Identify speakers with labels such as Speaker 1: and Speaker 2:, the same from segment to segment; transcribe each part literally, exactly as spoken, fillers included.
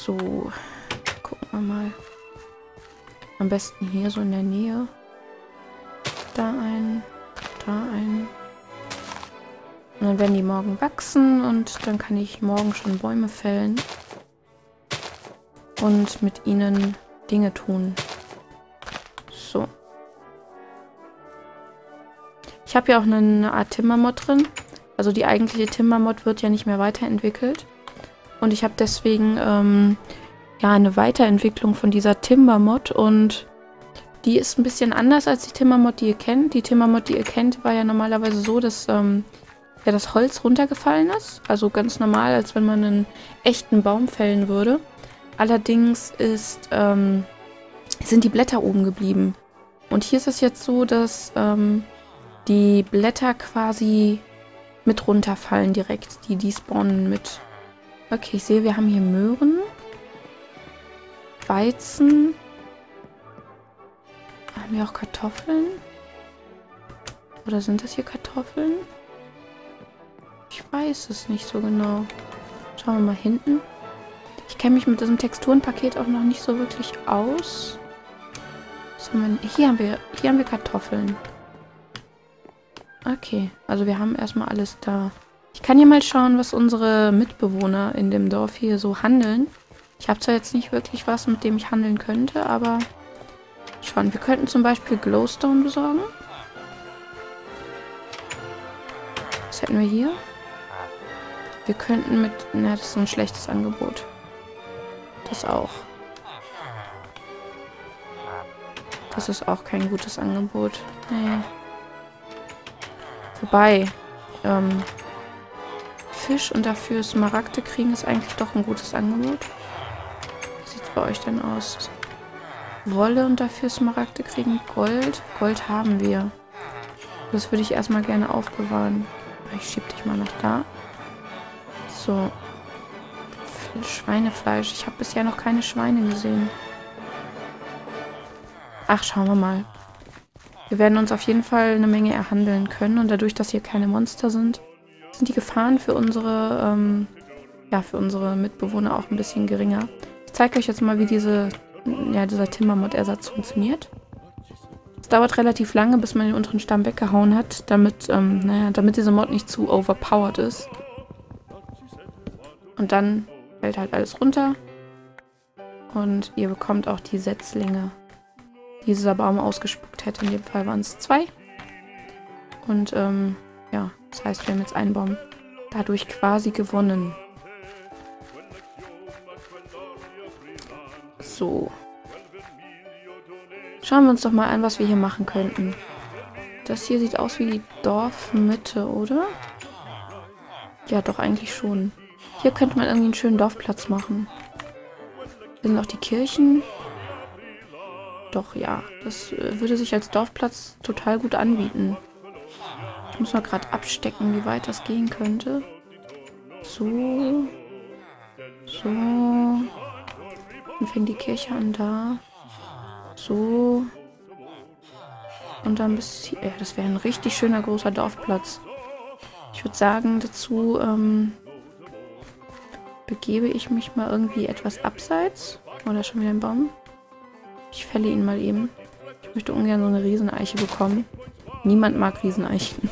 Speaker 1: So, gucken wir mal. Am besten hier so in der Nähe. Da ein, da ein. Und dann werden die morgen wachsen und dann kann ich morgen schon Bäume fällen. Und mit ihnen Dinge tun. So. Ich habe ja auch eine Art Timbermod drin. Also die eigentliche Timbermod wird ja nicht mehr weiterentwickelt. Und ich habe deswegen ähm, ja eine Weiterentwicklung von dieser Timbermod. Und die ist ein bisschen anders als die Timbermod, die ihr kennt. Die Timbermod, die ihr kennt, war ja normalerweise so, dass ähm, ja, das Holz runtergefallen ist. Also ganz normal, als wenn man einen echten Baum fällen würde. Allerdings ist, ähm, sind die Blätter oben geblieben. Und hier ist es jetzt so, dass ähm, die Blätter quasi mit runterfallen direkt. Die, die spawnen mit. Okay, ich sehe, wir haben hier Möhren. Weizen. Haben wir auch Kartoffeln? Oder sind das hier Kartoffeln? Ich weiß es nicht so genau. Schauen wir mal hinten. Ich kenne mich mit diesem Texturenpaket auch noch nicht so wirklich aus. Was haben wir? Hier haben wir, hier haben wir Kartoffeln. Okay, also wir haben erstmal alles da. Ich kann hier mal schauen, was unsere Mitbewohner in dem Dorf hier so handeln. Ich habe zwar jetzt nicht wirklich was, mit dem ich handeln könnte, aber schon. Wir könnten zum Beispiel Glowstone besorgen. Was hätten wir hier? Wir könnten mit... Na, das ist so ein schlechtes Angebot. Das auch. Das ist auch kein gutes Angebot. Nee. Wobei, ähm, Fisch und dafür Smaragde kriegen ist eigentlich doch ein gutes Angebot. Wie sieht es bei euch denn aus? Wolle und dafür Smaragde kriegen Gold. Gold haben wir. Das würde ich erstmal gerne aufbewahren. Ich schieb dich mal nach da. So. Schweinefleisch. Ich habe bisher noch keine Schweine gesehen. Ach, schauen wir mal. Wir werden uns auf jeden Fall eine Menge erhandeln können. Und dadurch, dass hier keine Monster sind, sind die Gefahren für unsere, ähm, ja, für unsere Mitbewohner auch ein bisschen geringer. Ich zeige euch jetzt mal, wie diese, ja, dieser Timbermod-Ersatz funktioniert. Es dauert relativ lange, bis man den unteren Stamm weggehauen hat, damit, ähm, naja, damit diese Mod nicht zu overpowered ist. Und dann fällt halt alles runter. Und ihr bekommt auch die Setzlinge, die dieser Baum ausgespuckt hätte. In dem Fall waren es zwei. Und ähm, ja, das heißt, wir haben jetzt einen Baum dadurch quasi gewonnen. So. Schauen wir uns doch mal an, was wir hier machen könnten. Das hier sieht aus wie die Dorfmitte, oder? Ja, doch, eigentlich schon. Hier könnte man irgendwie einen schönen Dorfplatz machen. Hier sind auch die Kirchen. Doch, ja. Das äh, würde sich als Dorfplatz total gut anbieten. Ich muss mal gerade abstecken, wie weit das gehen könnte. So. So. Dann fängt die Kirche an da. So. Und dann bis hier. Ja, das wäre ein richtig schöner großer Dorfplatz. Ich würde sagen, dazu ähm, begebe ich mich mal irgendwie etwas abseits. Oder schon wieder ein Baum? Ich fälle ihn mal eben. Ich möchte ungern so eine Rieseneiche bekommen. Niemand mag Rieseneichen.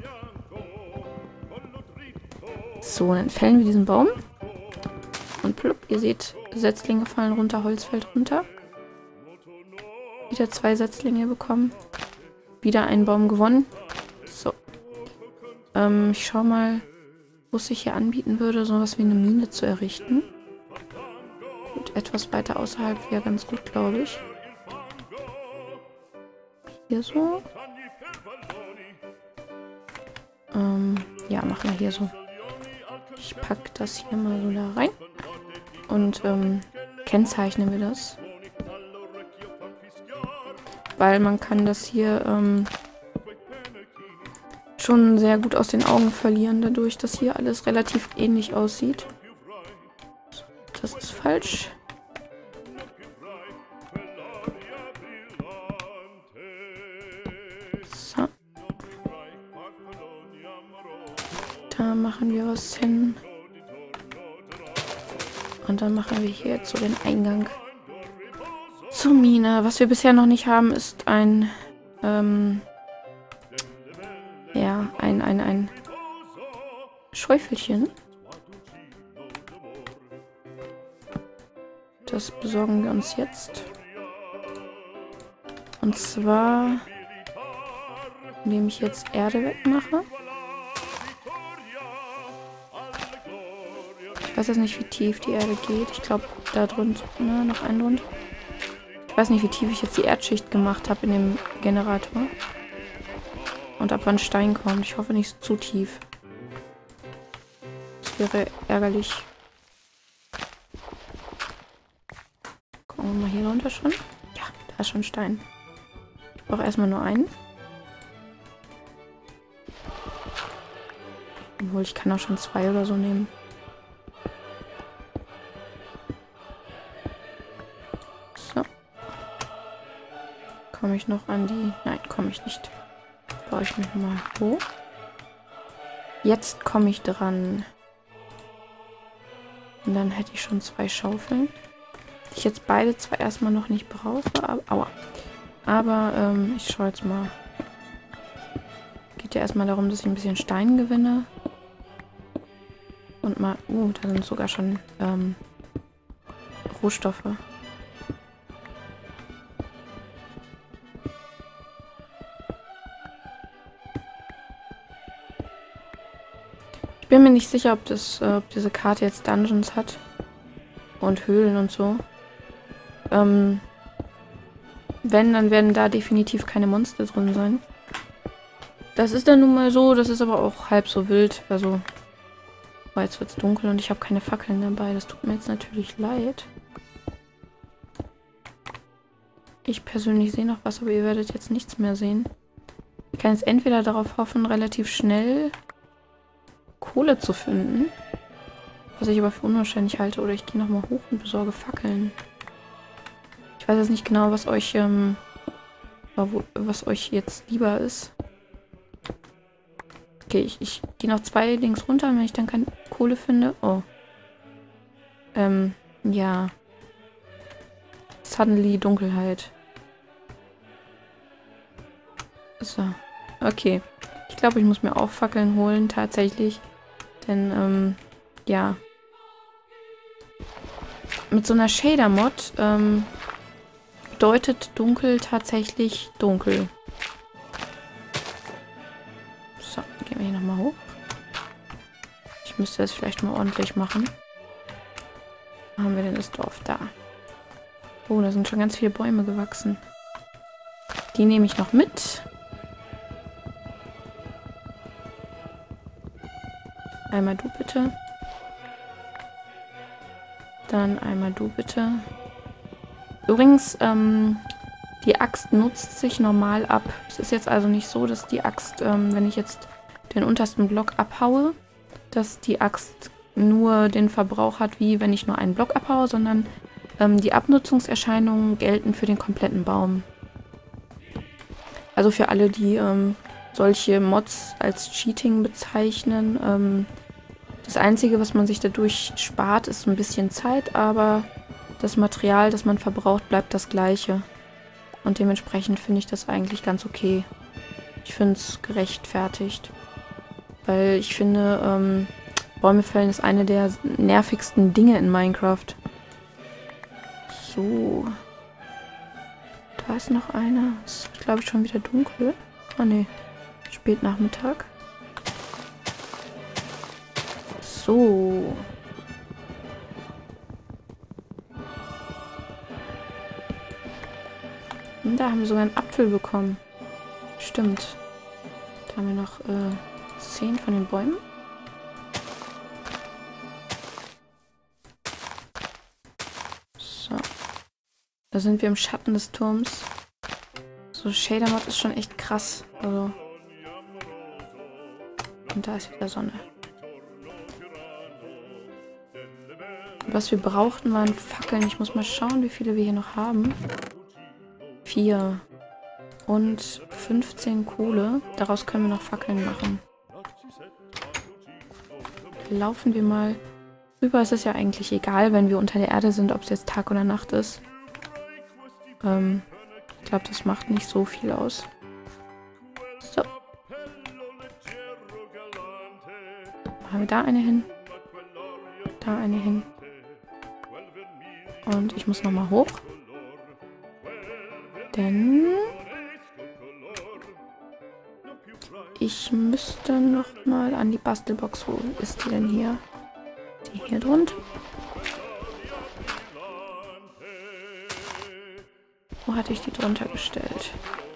Speaker 1: So, dann fällen wir diesen Baum. Und plupp, ihr seht, Setzlinge fallen runter, Holz fällt runter. Wieder zwei Setzlinge bekommen. Wieder einen Baum gewonnen. So. Ähm, ich schau mal, wo es sich hier anbieten würde, sowas wie eine Mine zu errichten. Gut, etwas weiter außerhalb wäre ganz gut, glaube ich. Hier so. Ähm, ja, machen wir hier so. Ich packe das hier mal so da rein. Und ähm, kennzeichnen wir das. Weil man kann das hier ähm, schon sehr gut aus den Augen verlieren, dadurch, dass hier alles relativ ähnlich aussieht. Das ist falsch. So. Da machen wir was hin. Und dann machen wir hier jetzt so den Eingang zur Mine. Was wir bisher noch nicht haben, ist ein, ähm, ja, ein, ein, ein Schäufelchen. Das besorgen wir uns jetzt. Und zwar, indem ich jetzt Erde wegmache. Ich weiß jetzt nicht, wie tief die Erde geht. Ich glaube, da drunter, ne, noch ein drunter. Ich weiß nicht, wie tief ich jetzt die Erdschicht gemacht habe in dem Generator. Und ab wann Stein kommt. Ich hoffe nicht zu tief. Das wäre ärgerlich. Gucken wir mal hier runter schon. Ja, da ist schon Stein. Ich brauche erstmal nur einen. Obwohl, ich kann auch schon zwei oder so nehmen. So. Komme ich noch an die... Nein, komme ich nicht. Baue ich mich mal hoch. Jetzt komme ich dran. Und dann hätte ich schon zwei Schaufeln. Die ich jetzt beide zwar erstmal noch nicht brauche, aber... Aua. Aber ähm, ich schaue jetzt mal. Geht ja erstmal darum, dass ich ein bisschen Stein gewinne. Und mal... Uh, da sind sogar schon ähm, Rohstoffe. Ich bin mir nicht sicher, ob, das, äh, ob diese Karte jetzt Dungeons hat. Und Höhlen und so. Ähm... Wenn, dann werden da definitiv keine Monster drin sein. Das ist dann nun mal so, das ist aber auch halb so wild. Also, oh, jetzt wird es dunkel und ich habe keine Fackeln dabei. Das tut mir jetzt natürlich leid. Ich persönlich sehe noch was, aber ihr werdet jetzt nichts mehr sehen. Ich kann jetzt entweder darauf hoffen, relativ schnell Kohle zu finden. Was ich aber für unwahrscheinlich halte. Oder ich gehe nochmal hoch und besorge Fackeln. Ich weiß jetzt nicht genau, was euch, ähm, was euch jetzt lieber ist. Okay, ich, ich gehe noch zwei links runter, wenn ich dann keine Kohle finde. Oh. Ähm, ja. Suddenly Dunkelheit. So. Okay. Ich glaube, ich muss mir auch Fackeln holen, tatsächlich. Denn, ähm, ja. Mit so einer Shader-Mod, ähm, bedeutet dunkel tatsächlich dunkel. So, gehen wir hier nochmal hoch. Ich müsste das vielleicht mal ordentlich machen. Wo haben wir denn das Dorf? Da. Oh, da sind schon ganz viele Bäume gewachsen. Die nehme ich noch mit. Einmal du bitte. Dann einmal du bitte. Übrigens, ähm, die Axt nutzt sich normal ab. Es ist jetzt also nicht so, dass die Axt, ähm, wenn ich jetzt den untersten Block abhaue, dass die Axt nur den Verbrauch hat, wie wenn ich nur einen Block abhaue, sondern ähm, die Abnutzungserscheinungen gelten für den kompletten Baum. Also für alle, die ähm, solche Mods als Cheating bezeichnen. Ähm, das Einzige, was man sich dadurch spart, ist ein bisschen Zeit, aber das Material, das man verbraucht, bleibt das gleiche. Und dementsprechend finde ich das eigentlich ganz okay. Ich finde es gerechtfertigt. Weil ich finde, ähm, Bäume fällen ist eine der nervigsten Dinge in Minecraft. So. Da ist noch einer. Es ist, glaube ich, schon wieder dunkel. Oh ne. Spätnachmittag. So. Und da haben wir sogar einen Apfel bekommen. Stimmt. Da haben wir noch äh, zehn von den Bäumen. So. Da sind wir im Schatten des Turms. So, Shader-Mod ist schon echt krass. Also. Und da ist wieder Sonne. Was wir brauchten, waren Fackeln. Ich muss mal schauen, wie viele wir hier noch haben. Vier. Und fünfzehn Kohle. Daraus können wir noch Fackeln machen. Laufen wir mal Drüber ist es ja eigentlich egal, wenn wir unter der Erde sind, ob es jetzt Tag oder Nacht ist. Ähm, ich glaube, das macht nicht so viel aus. So. Machen wir da eine hin. Da eine hin. Und ich muss nochmal hoch. Denn ich müsste nochmal an die Bastelbox. Wo ist die denn hier? Die hier drunter. Wo hatte ich die drunter gestellt?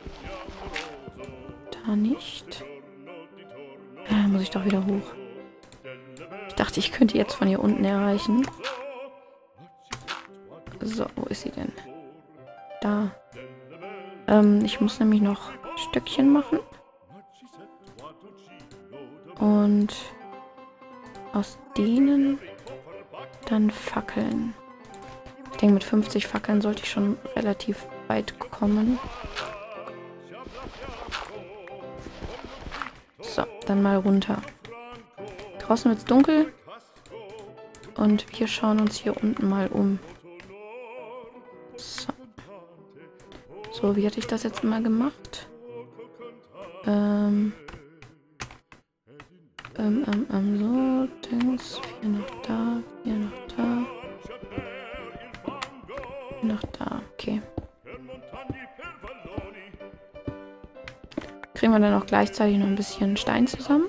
Speaker 1: Da nicht. Ja, muss ich doch wieder hoch. Ich dachte, ich könnte jetzt von hier unten erreichen. So, wo ist sie denn? Da. Ähm, ich muss nämlich noch Stöckchen machen. Und aus denen dann Fackeln. Ich denke, mit fünfzig Fackeln sollte ich schon relativ weit kommen. So, dann mal runter. Draußen wird es dunkel. Und wir schauen uns hier unten mal um. So. So, wie hatte ich das jetzt mal gemacht? Ähm... Ähm, ähm, ähm, so, Dings, hier noch da, hier noch da. Hier noch da, okay. Kriegen wir dann auch gleichzeitig noch ein bisschen Stein zusammen.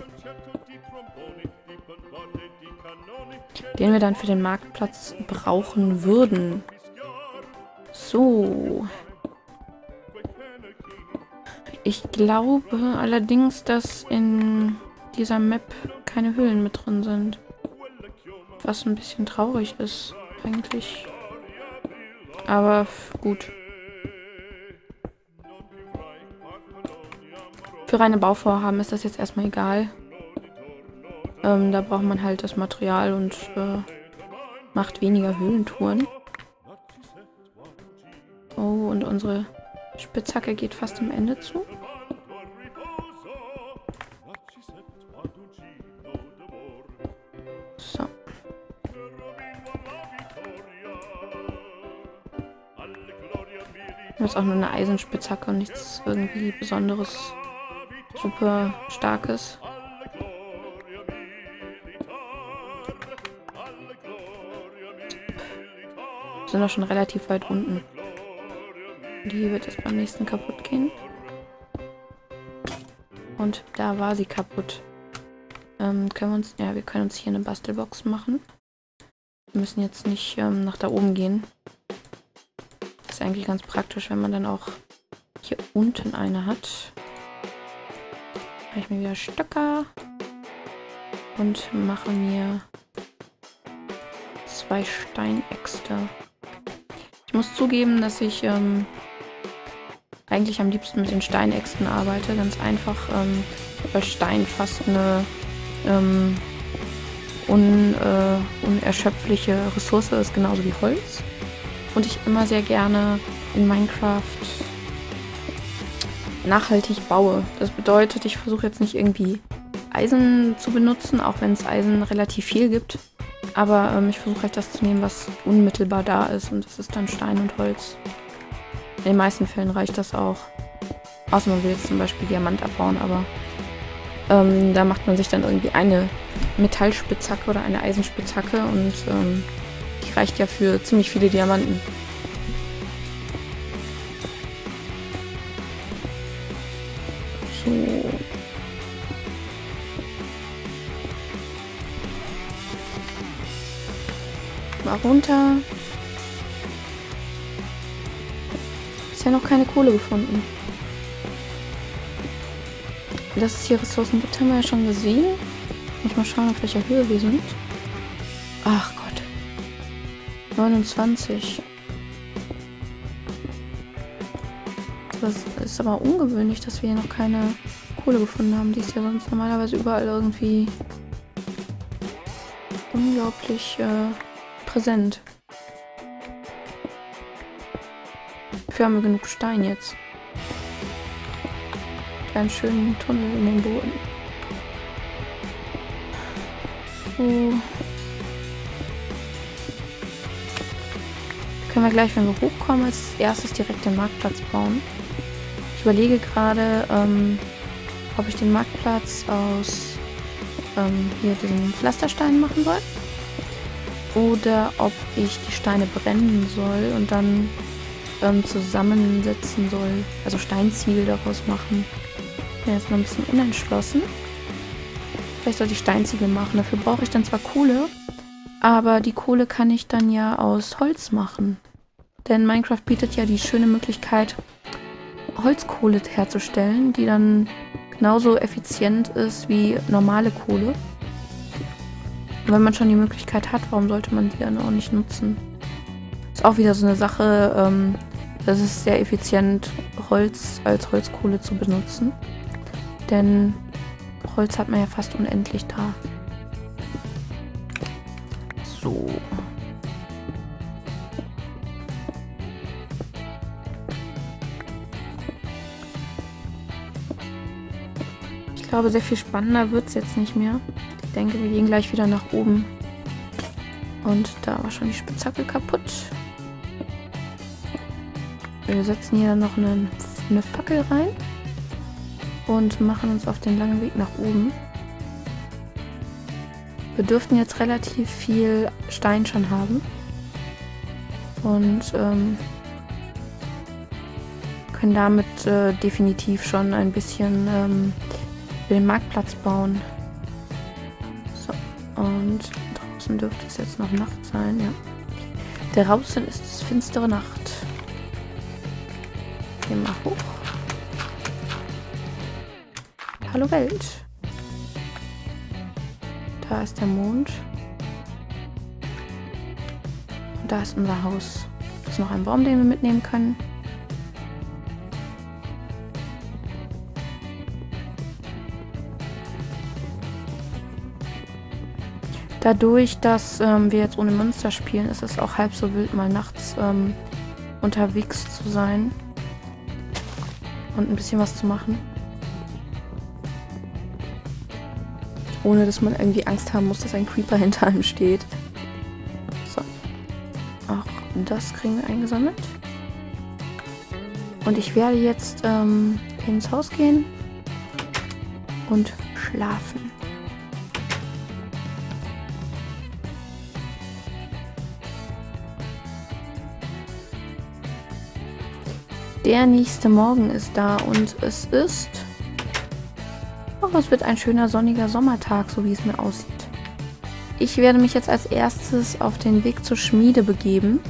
Speaker 1: Den wir dann für den Marktplatz brauchen würden. So. Ich glaube allerdings, dass in dieser Map keine Höhlen mit drin sind. Was ein bisschen traurig ist, eigentlich. Aber gut. Für reine Bauvorhaben ist das jetzt erstmal egal. Ähm, da braucht man halt das Material und äh, macht weniger Höhlentouren. Oh, und unsere Spitzhacke geht fast am Ende zu. So. Das ist auch nur eine Eisenspitzhacke und nichts irgendwie Besonderes, super Starkes. Wir sind auch schon relativ weit unten. Die wird jetzt beim nächsten kaputt gehen. Und da war sie kaputt. Ähm, können wir uns, ja, wir können uns hier eine Bastelbox machen. Wir müssen jetzt nicht ähm, nach da oben gehen. Das ist eigentlich ganz praktisch, wenn man dann auch hier unten eine hat. Mache ich mir wieder Stöcker. Und mache mir zwei Steinäxte. Ich muss zugeben, dass ich ähm, eigentlich am liebsten mit den Steinäxten arbeite. Ganz einfach, ähm, weil Stein fast eine ähm, un, äh, unerschöpfliche Ressource ist, genauso wie Holz. Und ich immer sehr gerne in Minecraft nachhaltig baue. Das bedeutet, ich versuche jetzt nicht irgendwie Eisen zu benutzen, auch wenn es Eisen relativ viel gibt. Aber ähm, ich versuche halt das zu nehmen, was unmittelbar da ist. Und das ist dann Stein und Holz. In den meisten Fällen reicht das auch. Außer man will jetzt zum Beispiel Diamant abbauen, aber ähm, da macht man sich dann irgendwie eine Metallspitzhacke oder eine Eisenspitzhacke und ähm, die reicht ja für ziemlich viele Diamanten. So. Mal runter. Bisher noch keine Kohle gefunden. Dass es hier Ressourcen gibt, haben wir ja schon gesehen. Muss mal schauen, auf welcher Höhe wir sind. Ach Gott. neunundzwanzig. Das ist aber ungewöhnlich, dass wir hier noch keine Kohle gefunden haben. Die ist ja sonst normalerweise überall irgendwie unglaublich äh, präsent. Dafür haben wir genug Stein jetzt. Einen schönen Tunnel in den Boden. So. Können wir gleich, wenn wir hochkommen, als erstes direkt den Marktplatz bauen. Ich überlege gerade, ähm, ob ich den Marktplatz aus ähm, hier den Pflastersteinen machen soll. Oder ob ich die Steine brennen soll und dann ähm, zusammensetzen soll. Also Steinziegel daraus machen. Ich bin jetzt noch ein bisschen unentschlossen. Vielleicht sollte ich Steinziegel machen. Dafür brauche ich dann zwar Kohle, aber die Kohle kann ich dann ja aus Holz machen. Denn Minecraft bietet ja die schöne Möglichkeit, Holzkohle herzustellen, die dann genauso effizient ist wie normale Kohle. Und wenn man schon die Möglichkeit hat, warum sollte man die dann auch nicht nutzen? Ist auch wieder so eine Sache, ähm, das ist sehr effizient, Holz als Holzkohle zu benutzen. Denn Holz hat man ja fast unendlich da. So. Ich glaube, sehr viel spannender wird es jetzt nicht mehr. Ich denke, wir gehen gleich wieder nach oben. Und da war schon die Spitzhacke kaputt. Wir setzen hier noch eine, eine Fackel rein. Und machen uns auf den langen Weg nach oben. Wir dürften jetzt relativ viel Stein schon haben. Und ähm, können damit äh, definitiv schon ein bisschen ähm, den Marktplatz bauen. So, und draußen dürfte es jetzt noch Nacht sein, ja. Draußen ist es finstere Nacht. Gehen wir hoch. Hallo Welt. Da ist der Mond. Und da ist unser Haus. Da ist noch ein Baum, den wir mitnehmen können. Dadurch, dass ähm, wir jetzt ohne Monster spielen, ist es auch halb so wild, mal nachts ähm, unterwegs zu sein und ein bisschen was zu machen. Ohne dass man irgendwie Angst haben muss, dass ein Creeper hinter einem steht. So. Auch das kriegen wir eingesammelt. Und ich werde jetzt ähm, ins Haus gehen und schlafen. Der nächste Morgen ist da und es ist... Oh, es wird ein schöner sonniger Sommertag, so wie es mir aussieht. Ich werde mich jetzt als erstes auf den Weg zur Schmiede begeben.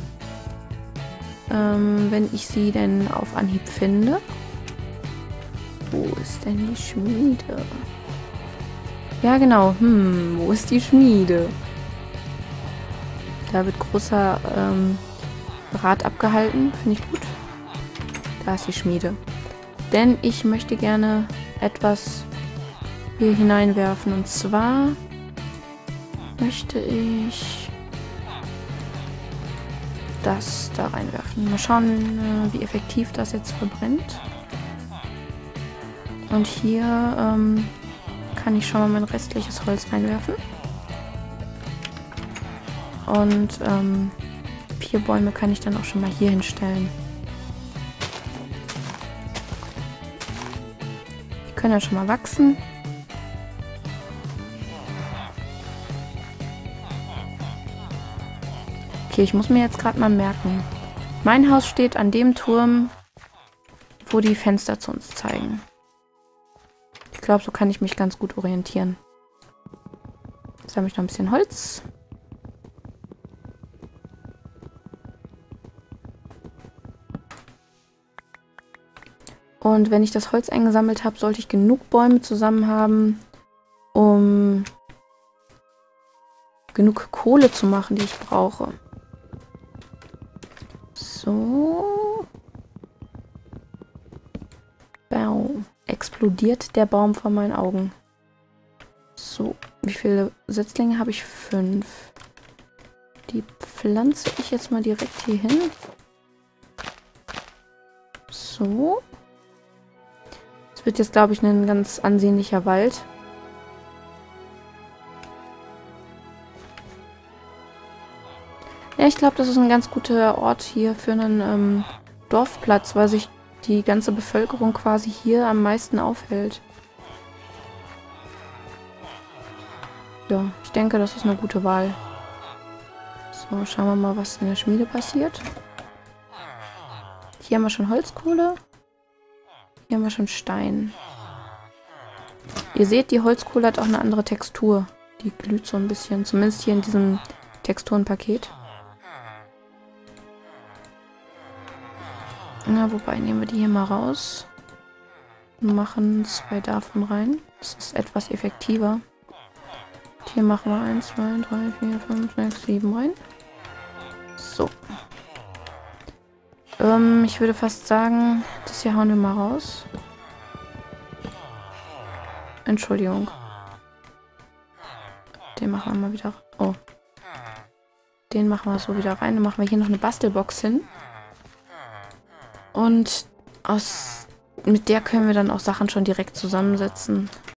Speaker 1: Ähm, wenn ich sie denn auf Anhieb finde. Wo ist denn die Schmiede? Ja, genau. Hm, wo ist die Schmiede? Da wird großer ähm, Rat abgehalten. Finde ich gut. Da ist die Schmiede. Denn ich möchte gerne etwas hier hineinwerfen. Und zwar möchte ich das da reinwerfen. Mal schauen, wie effektiv das jetzt verbrennt. Und hier ähm, kann ich schon mal mein restliches Holz reinwerfen. Und ähm, vier Bäume kann ich dann auch schon mal hier hinstellen. Die können ja schon mal wachsen. Okay, ich muss mir jetzt gerade mal merken. Mein Haus steht an dem Turm, wo die Fenster zu uns zeigen. Ich glaube, so kann ich mich ganz gut orientieren. Jetzt habe ich noch ein bisschen Holz. Und wenn ich das Holz eingesammelt habe, sollte ich genug Bäume zusammen haben, um genug Kohle zu machen, die ich brauche. So. Baum. Explodiert der Baum vor meinen Augen. So. Wie viele Setzlinge habe ich? Fünf. Die pflanze ich jetzt mal direkt hier hin. So. Es wird jetzt, glaube ich, ein ganz ansehnlicher Wald. Ja, ich glaube, das ist ein ganz guter Ort hier für einen ähm, Dorfplatz, weil sich die ganze Bevölkerung quasi hier am meisten aufhält. Ja, ich denke, das ist eine gute Wahl. So, schauen wir mal, was in der Schmiede passiert. Hier haben wir schon Holzkohle. Hier haben wir schon Stein. Ihr seht, die Holzkohle hat auch eine andere Textur. Die glüht so ein bisschen, zumindest hier in diesem Texturenpaket. Na, wobei, nehmen wir die hier mal raus. Und machen zwei davon rein. Das ist etwas effektiver. Hier machen wir eins, zwei, drei, vier, fünf, sechs, sieben rein. So. Ähm, ich würde fast sagen, das hier hauen wir mal raus. Entschuldigung. Den machen wir mal wieder... Oh. Den machen wir so wieder rein. Dann machen wir hier noch eine Bastelbox hin. Und aus, mit der können wir dann auch Sachen schon direkt zusammensetzen.